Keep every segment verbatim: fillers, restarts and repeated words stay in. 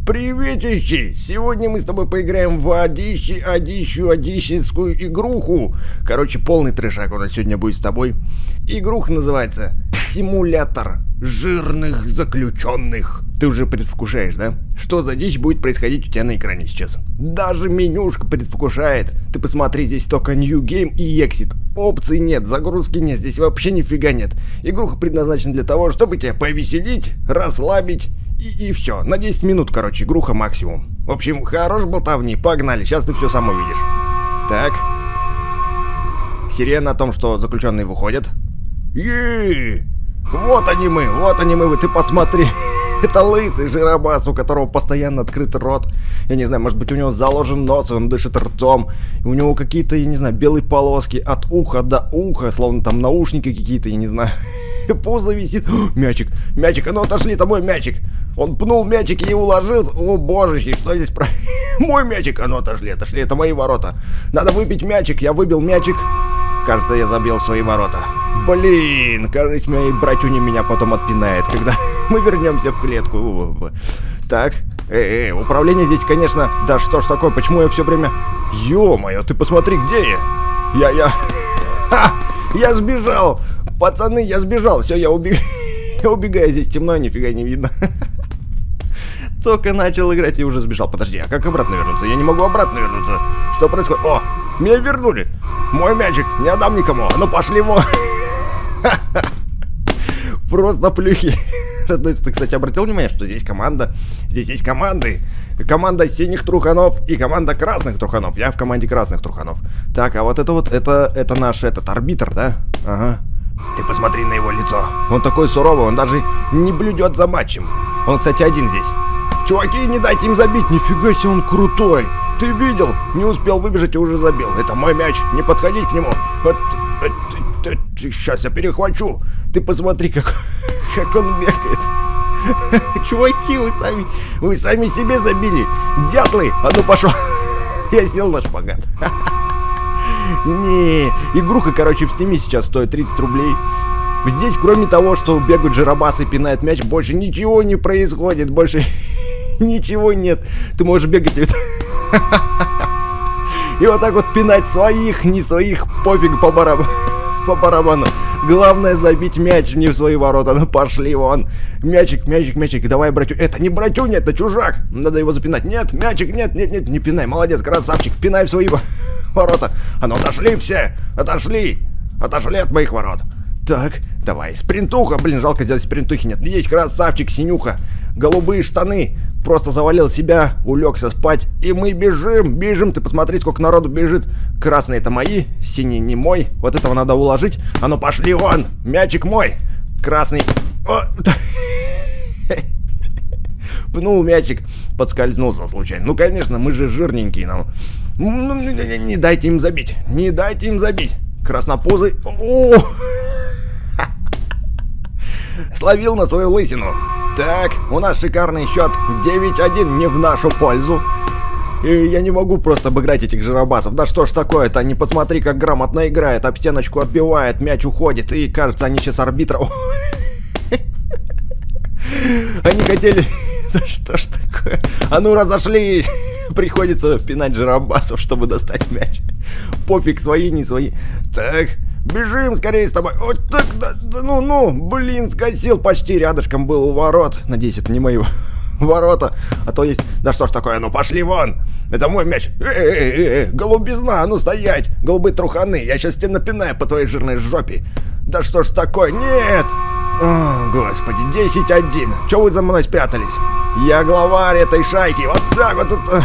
Приветище! Сегодня мы с тобой поиграем в одищи, одищу, одищенскую игруху. Короче, полный трешак у нас сегодня будет с тобой. Игруха называется «Симулятор жирных заключенных». Ты уже предвкушаешь, да? Что за дичь будет происходить у тебя на экране сейчас? Даже менюшка предвкушает. Ты посмотри, здесь только New Game и Exit. Опций нет, загрузки нет, здесь вообще нифига нет. Игруха предназначена для того, чтобы тебя повеселить, расслабить и, и все. На десять минут, короче, игруха максимум. В общем, хорош болтовни, погнали, сейчас ты все сам увидишь. Так. Сирена о том, что заключенные выходят. Еее! Вот они мы, вот они мы, ты посмотри. Это лысый жиробас, у которого постоянно открыт рот. Я не знаю, может быть, у него заложен нос, и он дышит ртом. И у него какие-то, я не знаю, белые полоски от уха до уха, словно там наушники какие-то, я не знаю. Пузо висит. Мячик, мячик, а ну отошли, это мой мячик. Он пнул мячик и уложился. О, божечки, что здесь про... Мой мячик, а ну отошли, отошли, это мои ворота. Надо выбить мячик, я выбил мячик. Кажется, я забил в свои ворота. Блин, кажется, мои братюни меня потом отпинает, когда мы вернемся в клетку. Так, эй, эй, управление здесь, конечно... Да что ж такое, почему я все время... Ё-моё, ты посмотри, где я? Я, я... Ха! Я сбежал! Пацаны, я сбежал! Все, я убегаю. Я убегаю, здесь темно, нифига не видно. Только начал играть и уже сбежал. Подожди, а как обратно вернуться? Я не могу обратно вернуться. Что происходит? О, меня вернули. Мой мячик, не отдам никому. А ну пошли вон. Просто плюхи. Ты, кстати, обратил внимание, что здесь команда. Здесь есть команды. Команда синих труханов и команда красных труханов. Я в команде красных труханов. Так, а вот это вот, это, это наш этот арбитр, да? Ага. Ты посмотри на его лицо. Он такой суровый, он даже не блюдет за матчем. Он, кстати, один здесь. Чуваки, не дайте им забить. Нифига себе, он крутой. Ты видел? Не успел выбежать и уже забил. Это мой мяч, не подходить к нему. Вот, вот, вот, сейчас я перехвачу. Ты посмотри, как, как он бегает. Чуваки, вы сами, вы сами себе забили. Дятлы, а ну пошел. Я сел на шпагат. Не, игруха, короче, в стиме сейчас стоит тридцать рублей. Здесь, кроме того, что бегают жиробасы и пинают мяч, больше ничего не происходит. Больше ничего нет. Ты можешь бегать и... И вот так вот пинать своих, не своих, пофиг, по барабану. По барабану. Главное забить мяч не в свои ворота. Ну пошли вон. Мячик, мячик, мячик. Давай, братю. Это не братюня, это чужак. Надо его запинать. Нет, мячик, нет, нет, нет, не пинай. Молодец, красавчик. Пинай в свои ворота. А ну отошли все. Отошли. Отошли от моих ворот. Так, давай. Спринтуха. Блин, жалко, здесь спринтухи нет. Есть красавчик, синюха. Голубые штаны. Просто завалил себя, улегся спать. И мы бежим, бежим. Ты посмотри, сколько народу бежит. Красные это мои, синий не мой. Вот этого надо уложить. А ну пошли вон. Мячик мой. Красный. О! Пнул мячик. Подскользнулся случайно. Ну, конечно, мы же жирненькие. Нам. Ну, не, не дайте им забить. Не дайте им забить. Краснопузый. О! Словил на свою лысину. Так, у нас шикарный счет девять один, не в нашу пользу. И я не могу просто обыграть этих жиробасов. Да что ж такое-то, не посмотри, как грамотно играет. Об стеночку отбивает, мяч уходит. И кажется, они сейчас арбитра... Они хотели... Да что ж такое? А ну разошлись! Приходится пинать жиробасов, чтобы достать мяч. Пофиг, свои, не свои. Так... Бежим скорее с тобой. Вот так, да, да, ну, ну, блин, скосил, почти рядышком был у ворот. Надеюсь, это не мои ворота, а то есть... Да что ж такое, ну пошли вон. Это мой мяч. Эй-эй-эй, голубизна, ну стоять. Голубые труханы, я сейчас тебя напинаю по твоей жирной жопе. Да что ж такое, нет. О, господи, десять один. Че вы за мной спрятались? Я главарь этой шайки. Вот так вот это...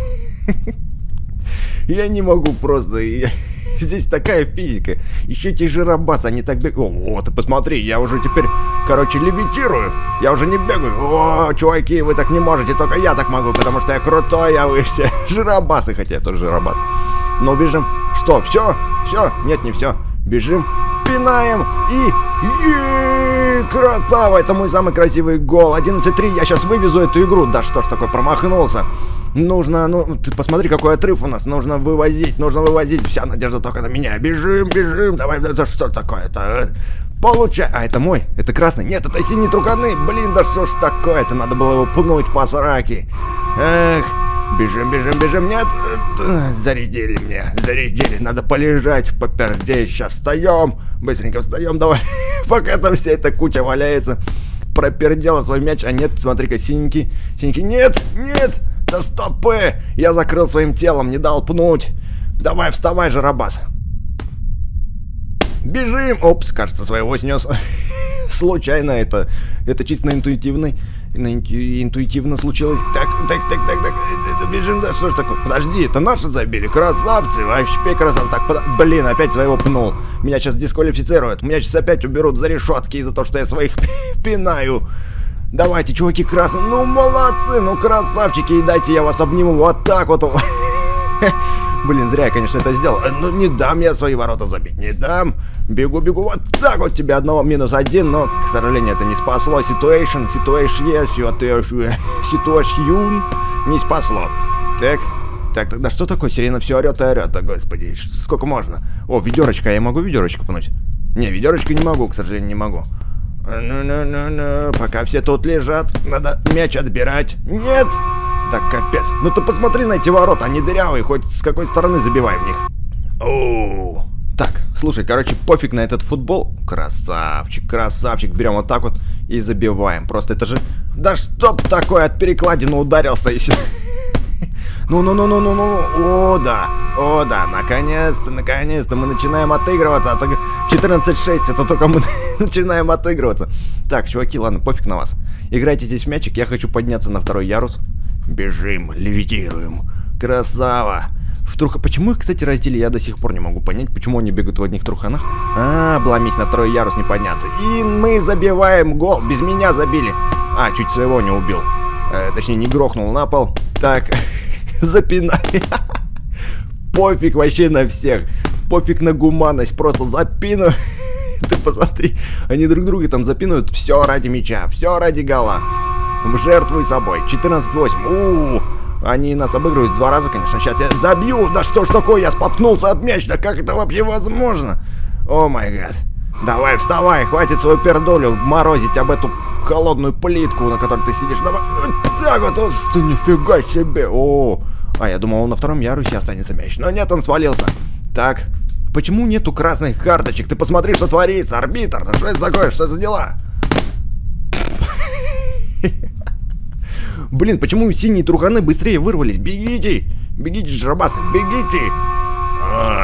Я не могу просто... Здесь такая физика. Еще эти жиробасы, они так бегают. О, ты посмотри, я уже теперь, короче, левитирую. Я уже не бегаю. О, чуваки, вы так не можете, только я так могу, потому что я крутой, а вы все жиробасы, хотя я тоже жиробас. Но бежим. Что, все? Все? Нет, не все. Бежим, пинаем и... Е-е-е, красава, это мой самый красивый гол. одиннадцать три, я сейчас вывезу эту игру. Да что ж такое, промахнулся. Нужно, ну, ты посмотри, какой отрыв у нас. Нужно вывозить, нужно вывозить. Вся надежда только на меня. Бежим, бежим. Давай, да, что такое-то? Получай. А, это мой? Это красный? Нет, это синий труханы. Блин, да что ж такое-то? Надо было его пнуть по сраке. Эх. Бежим, бежим, бежим. Нет, зарядили меня, зарядили. Надо полежать, попердеть. Сейчас встаем. Быстренько встаем, давай. Пока там вся эта куча валяется. Пропердела свой мяч. А нет, смотри-ка, синенький. Синенький. Нет, нет. Да стопы. Я закрыл своим телом, не дал пнуть. Давай, вставай, Жиробас. Бежим. Опс, кажется, своего снес. Случайно это. Это чисто на интуитивной. На инту... интуитивно случилось. Так, так, так, так, так. Бежим, да что ж такое? Подожди, это наши забили. Красавцы, вообще красавцы. Так, под... блин, опять своего пнул. Меня сейчас дисквалифицируют. Меня сейчас опять уберут за решетки из-за того, что я своих пинаю. Давайте, чуваки, красные. Ну, молодцы, ну, красавчики. И дайте я вас обниму вот так вот. Блин, зря я, конечно, это сделал. Ну, не дам я свои ворота забить, не дам. Бегу, бегу, вот так вот тебе одного минус один, но, к сожалению, это не спасло. Ситуэйшн, ситуэйшн, ситуэйшн не спасло. Так, так, тогда что такое? Сирена все орет и орет, да, господи, сколько можно? О, ведерочка, я могу ведерочку пнуть? Не, ведерочку не могу, к сожалению, не могу. Ну-ну-ну-ну, пока все тут лежат, надо мяч отбирать. Нет! Так, капец. Ну ты посмотри на эти ворота, они дырявые, хоть с какой стороны забивай в них. Оу. Так, слушай, короче, пофиг на этот футбол. Красавчик, красавчик. Берем вот так вот и забиваем. Просто это же... Да чтоб такое, от перекладины ударился и все. Ну-ну-ну-ну-ну-ну. О, да. О, да. Наконец-то, наконец-то мы начинаем отыгрываться. четырнадцать шесть, это только мы начинаем отыгрываться. Так, чуваки, ладно, пофиг на вас. Играйте здесь в мячик, я хочу подняться на второй ярус. Бежим, левитируем. Красава. В труха... Почему их, кстати, раздели, я до сих пор не могу понять, почему они бегают в одних труханах. А, обломись, на второй ярус не подняться. И мы забиваем гол. Без меня забили. А, чуть своего не убил. Э, точнее, не грохнул на пол. Так, запинали. Пофиг вообще на всех. Пофиг на гуманность. Просто запину. Ты посмотри. Они друг друга там запинают. Все ради мяча. Все ради гола. Жертвуй собой. четырнадцать восемь. У-у-у. Они нас обыгрывают два раза, конечно. Сейчас я забью. Да что ж такое, я споткнулся от мяча. Да как это вообще возможно? О май гад. Давай, вставай. Хватит свою пердолю морозить об эту холодную плитку, на которой ты сидишь. Давай. Вот так вот. вот что, нифига себе. О. А, я думал, он на втором ярусе останется мяч. Но нет, он свалился. Так. Почему нету красных карточек? Ты посмотри, что творится. Арбитр. Да что это такое? Что за дела? Блин, почему синие труханы быстрее вырвались? Бегите! Бегите, Жиробасы, бегите! А.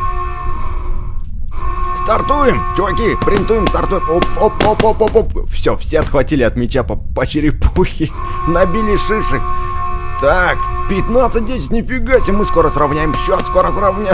Стартуем, чуваки! Принтуем, стартуем! Оп-оп-оп-оп-оп-оп! Все, все отхватили от мяча по, по черепухе. Набили шишек. Так, пятнадцать десять, нифига себе! Мы скоро сравняем счет, скоро сравняем.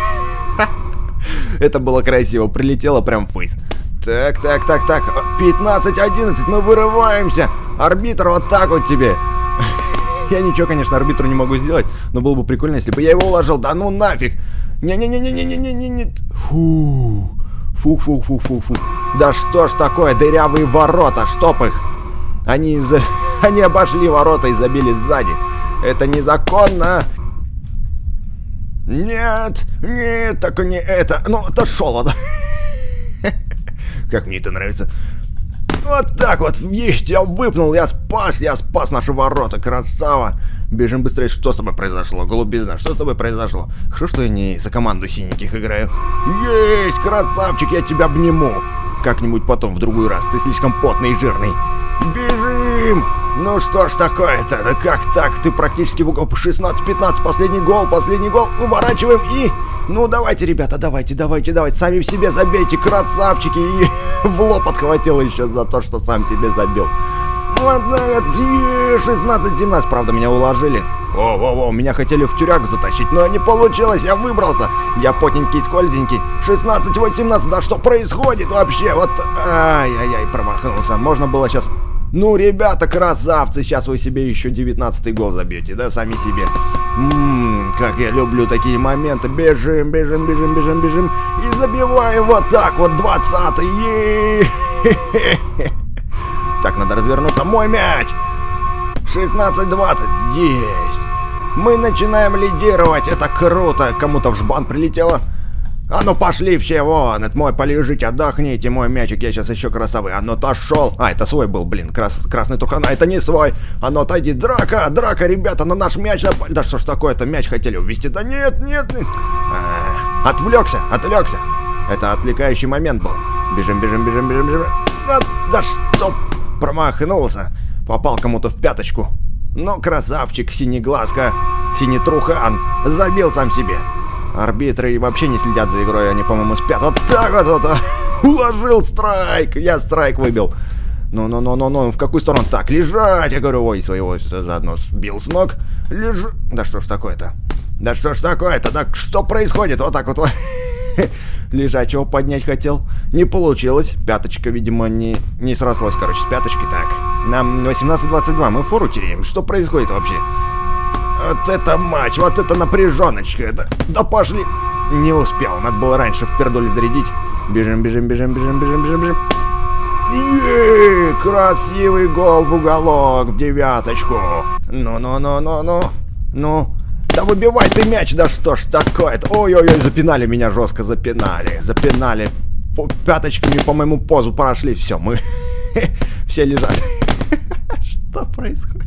Это было красиво, прилетело прям в фейс. Так, так, так, так, пятнадцать одиннадцать, мы вырываемся. Арбитр, вот так вот тебе. Я ничего, конечно, арбитру не могу сделать, но было бы прикольно, если бы я его уложил. Да ну нафиг. Не-не-не-не-не-не-не-не. Фу. Фу-фу-фу-фу-фу. Да что ж такое, дырявые ворота, чтоб их. Они, за... Они обошли ворота и забили сзади. Это незаконно. Нет, нет, так и не это. Ну, отошел он. Как мне это нравится. Вот так вот, видишь, я выпнул, я спас, я спас наши ворота, красава. Бежим быстрее. Что с тобой произошло, голубизна? Что с тобой произошло? Хорошо, что я не за команду синеньких играю. Есть, красавчик, я тебя обниму. Как-нибудь потом, в другой раз, ты слишком потный и жирный. Бежим! Ну что ж такое-то, да как так? Ты практически в угол. шестнадцать пятнадцать, последний гол, последний гол. Уворачиваем и... Ну давайте, ребята, давайте, давайте, давайте. Сами в себе забейте, красавчики. И в лоб отхватил еще за то, что сам себе забил. Вот так вот. шестнадцать семнадцать, правда, меня уложили. О-о-о, меня хотели в тюрягу затащить, но не получилось, я выбрался. Я потненький, скользенький. шестнадцать восемнадцать, да что происходит вообще? Вот, ай-яй-яй, промахнулся. Можно было сейчас... Ну, ребята, красавцы, сейчас вы себе еще девятнадцатый гол забьете, да, сами себе. Ммм, как я люблю такие моменты. Бежим, бежим, бежим, бежим, бежим. И забиваем вот так вот, двадцатый. Так, надо развернуться. Мой мяч. шестнадцать двадцать. Есть. Мы начинаем лидировать. Это круто. Кому-то в жбан прилетело. А ну пошли все вон, это мой, полежите, отдохните, мой мячик, я сейчас еще красавый. А ну отошел. А, это свой был, блин, крас... красный Турхан, а это не свой. А ну отойди, драка, драка, ребята, на наш мяч напали. Да что ж такое-то, мяч хотели увести, да нет, нет, нет. А, отвлекся, отвлекся. Это отвлекающий момент был. Бежим, бежим, бежим, бежим, бежим. Да, да что, промахнулся. Попал кому-то в пяточку. Ну, красавчик, синеглазка, синетрухан, забил сам себе. Арбитры вообще не следят за игрой, они, по-моему, спят. Вот так вот, вот, уложил страйк, я страйк выбил. Ну-ну-ну-ну-ну, в какую сторону? Так, лежать, я говорю, ой, своего заодно сбил с ног. Лежу. Да что ж такое-то? Да что ж такое-то? Да что происходит? Вот так вот. Лежачего поднять хотел. Не получилось. Пяточка, видимо, не, не срослось, короче, с пяточкой. Так, нам восемнадцать двадцать два, мы фору теряем. Что происходит вообще? Вот это матч, вот это напряженочка. Это... Да пошли. Не успел, надо было раньше в пердоле зарядить. Бежим, бежим, бежим, бежим, бежим, бежим, бежим. Еее, красивый гол в уголок, в девяточку. Ну-ну-ну-ну-ну. Ну, да выбивай ты мяч, да что ж такое-то. Ой-ой-ой, запинали меня жестко, запинали, запинали. По пяточками по моему позу прошли, все, мы все лежат. Что происходит?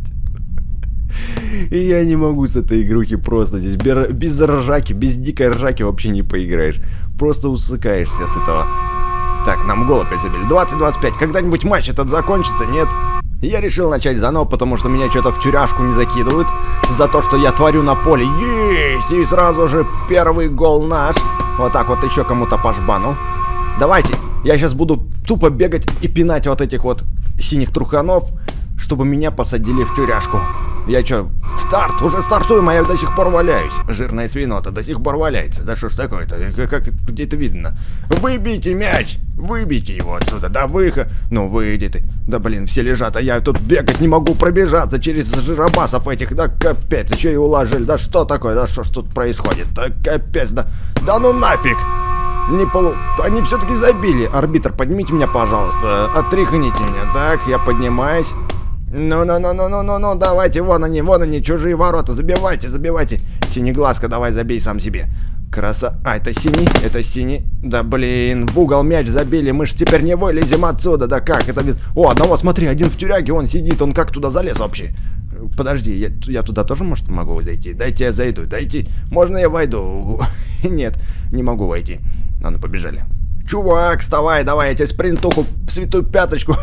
И я не могу с этой игрухи просто здесь. Без ржаки, без дикой ржаки вообще не поиграешь. Просто усыкаешься с этого. Так, нам гол опять забили. двадцать двадцать пять. Когда-нибудь матч этот закончится, нет? Я решил начать заново, потому что меня что-то в тюряшку не закидывают. За то, что я творю на поле. Есть! И сразу же первый гол наш. Вот так вот еще кому-то по жбану. Давайте. Я сейчас буду тупо бегать и пинать вот этих вот синих труханов, чтобы меня посадили в тюряшку. Я чё, старт, уже стартуем, а я до сих пор валяюсь. Жирное свино-то до сих пор валяется. Да что ж такое-то, как, как где это видно? Выбейте мяч, выбейте его отсюда, да выход. Ну выйди ты. Да блин, все лежат, а я тут бегать не могу, пробежаться через жиробасов этих. Да капец, еще и уложили. Да что такое, да что ж тут происходит? Да капец, да, да ну нафиг. Не полу... Они все-таки забили. Арбитр, поднимите меня, пожалуйста. Отряхните меня. Так, я поднимаюсь. Ну-ну-ну-ну-ну-ну-ну, давайте, вон они, вон они, чужие ворота, забивайте, забивайте. Синеглазка, давай, забей сам себе. Краса... А, это синий, это синий. Да, блин, в угол мяч забили, мы ж теперь не вылезем отсюда, да как это... О, одного, смотри, один в тюряге, он сидит, он как туда залез вообще? Подожди, я, я туда тоже, может, могу зайти? Дайте я зайду, дайте, можно я войду? Нет, не могу войти. Ладно, побежали. Чувак, вставай, давай, я тебе спринтуху, святую пяточку.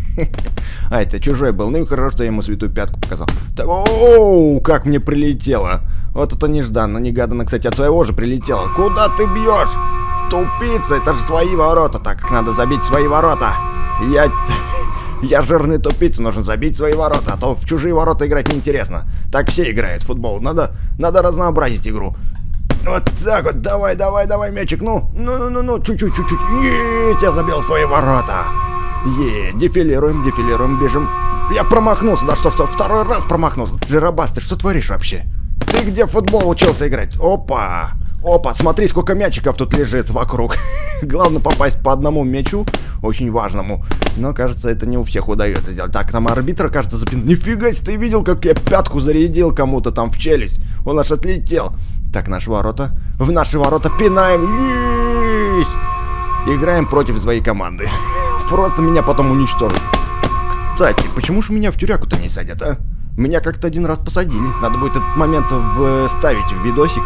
А, это чужой был. Ну и хорошо, что я ему святую пятку показал. Так, оу, как мне прилетело. Вот это нежданно, негаданно, кстати, от своего же прилетело. Куда ты бьешь? Тупица, это же свои ворота. Так, как надо забить свои ворота. Я... Я жирный тупица, нужно забить свои ворота, а то в чужие ворота играть неинтересно. Так все играют в футбол. Надо, надо разнообразить игру. Вот так вот, давай, давай, давай, мячик. Ну, ну, ну, ну, ну, чуть-чуть, чуть-чуть. Есть, я забил свои ворота. Е, дефилируем, дефилируем, бежим. Я промахнулся, да что, что, второй раз промахнулся. Жиробас, ты что творишь вообще? Ты где в футбол учился играть? Опа, опа, смотри, сколько мячиков тут лежит вокруг. Главное попасть по одному мячу, очень важному. Но, кажется, это не у всех удается сделать. Так, там арбитр, кажется, запин... Нифига себе, ты видел, как я пятку зарядил кому-то там в челюсть? Он аж отлетел. Так, наши ворота. В наши ворота пинаем. Есть! Играем против своей команды. Просто меня потом уничтожат. Кстати, почему же меня в тюряку-то не садят, а? Меня как-то один раз посадили. Надо будет этот момент вставить в видосик.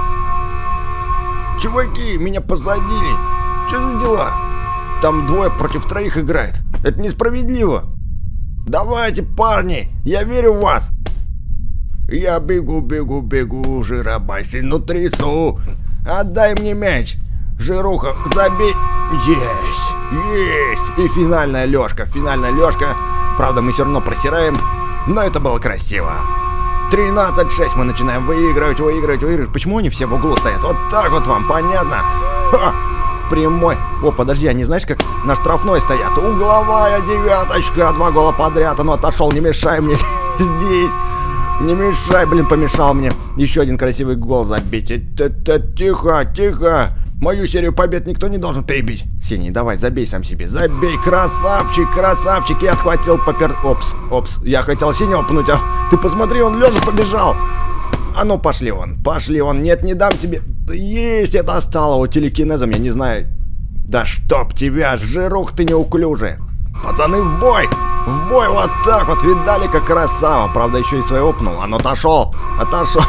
Чуваки, меня посадили. Что за дела? Там двое против троих играет. Это несправедливо. Давайте, парни, я верю в вас. Я бегу, бегу, бегу, жиробаси, ну трясу. Отдай мне мяч. Жируха, забей. Есть, есть. И финальная лёжка, финальная лёжка. Правда, мы все равно просираем, но это было красиво. тринадцать шесть мы начинаем выигрывать, выигрывать, выигрывать. Почему они все в углу стоят? Вот так вот вам, понятно? Ха! Прямой. О, подожди, они знаешь, как на штрафной стоят? Угловая девяточка, два гола подряд. А ну отошел, не мешай мне здесь. Не мешай, блин, помешал мне. Еще один красивый гол забить. Это тихо, тихо. Мою серию побед никто не должен перебить. Синий, давай, забей сам себе. Забей, красавчик, красавчик. Я отхватил попер... Опс, опс. Я хотел синего пнуть, а ты посмотри, он лежа побежал. А ну, пошли вон, пошли вон. Нет, не дам тебе. Есть, я достал его телекинезом, я не знаю. Да чтоб тебя, жирух ты неуклюжий. Пацаны, в бой! В бой, вот так вот, видали, как красава. Правда, еще и своего пнул. А ну отошел, отошел.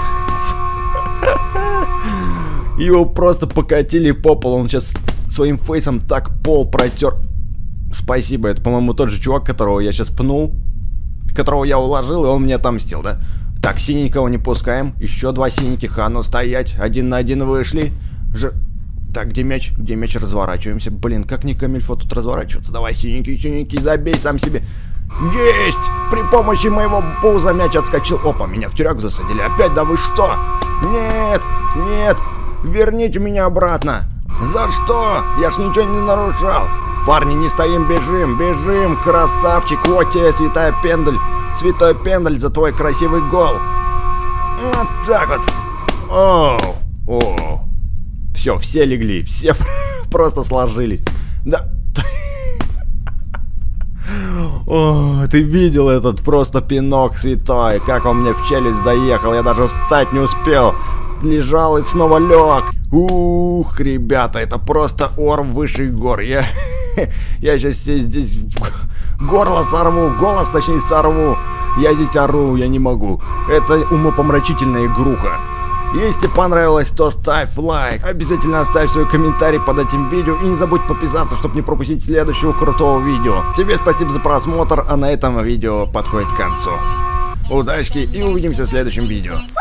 Его просто покатили по полу. Он сейчас своим фейсом так пол протер. Спасибо, это, по-моему, тот же чувак, которого я сейчас пнул. Которого я уложил, и он мне отомстил, да? Так, синенького не пускаем. Еще два синеньких, а ну стоять. Один на один вышли. Ж... Так, где мяч? Где мяч? Разворачиваемся. Блин, как не камильфо тут разворачиваться. Давай, синенький, синенький, забей сам себе. Есть! При помощи моего пуза мяч отскочил. Опа, меня в тюряк засадили. Опять, да вы что? Нет, нет. Верните меня обратно. За что? Я ж ничего не нарушал. Парни, не стоим, бежим, бежим. Красавчик, вот тебе, святая пендаль. Святой пендаль за твой красивый гол. Вот так вот. Оу, оу. Все, все легли, все просто сложились. Да. О, ты видел этот просто пинок святой, как он мне в челюсть заехал, я даже встать не успел. Лежал и снова лег. Ух, ребята, это просто ор высших гор. Я, я сейчас здесь горло сорву, голос точнее сорву. Я здесь ору, я не могу. Это умопомрачительная игруха. Если понравилось, то ставь лайк. Обязательно оставь свой комментарий под этим видео. И не забудь подписаться, чтобы не пропустить следующего крутого видео. Тебе спасибо за просмотр, а на этом видео подходит к концу. Удачки и увидимся в следующем видео.